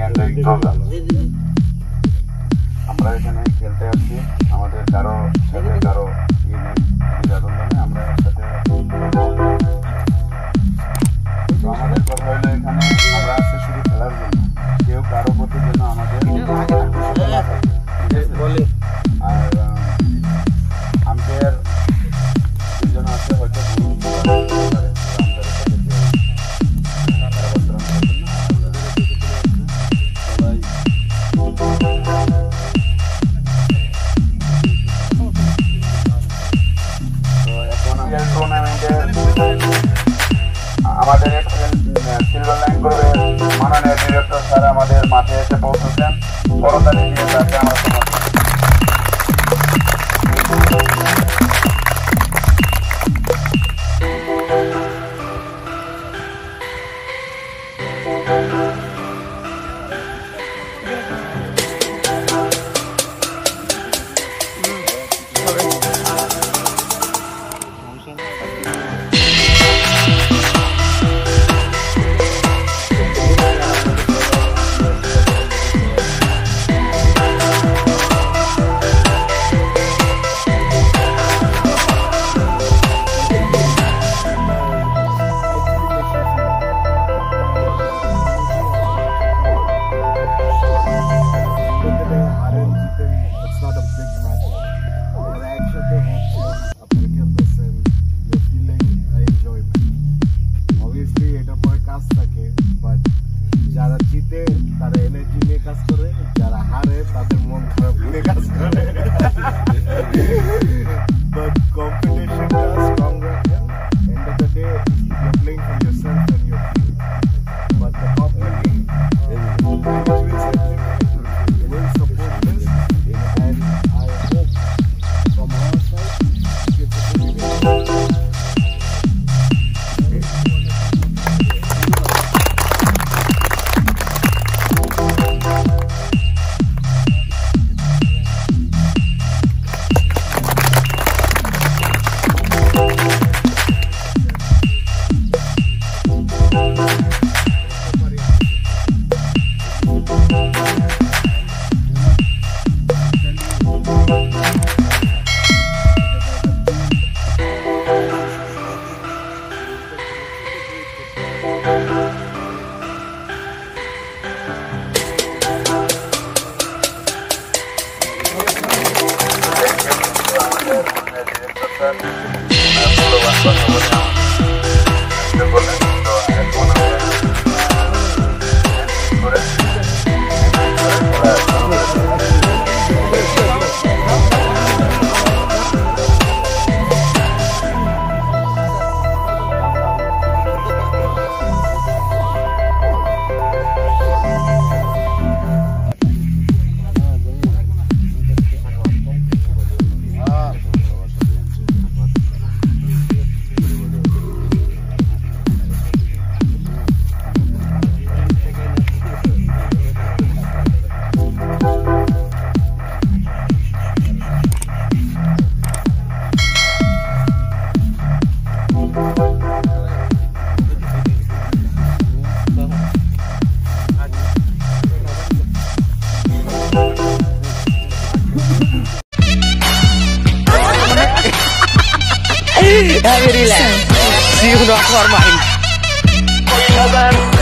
Handle programme. আমরা এখানে খেলতে আসছি, আমাদের কারো সাথে কারো বিনোদন নেই, আমরা একসাথে। তো আমাদের কথা হলো এখানে আমরা আসছি শুধু খেলার জন্য, কেউ কারো প্রতি যেন আমাদের আর আম্পায়ার দুজন আছে, হয়তো আমাদের সিলভার লাইন গ্রুপের মাননীয় ডিরেক্টর স্যার আমাদের মাঠে এসে পৌঁছেছেন। করতালি দিয়ে তাকে আমরা যারা জিতে তারা এনার্জি নিয়ে কাজ করে, যারা হারে তাদের মন খারাপ নিয়ে কাজ করে। But competition is strong weapon. End of the day, you're playing for yourself and your team. But the company will support this, and I hope from our side it's a good event. Relax. See you not for mine.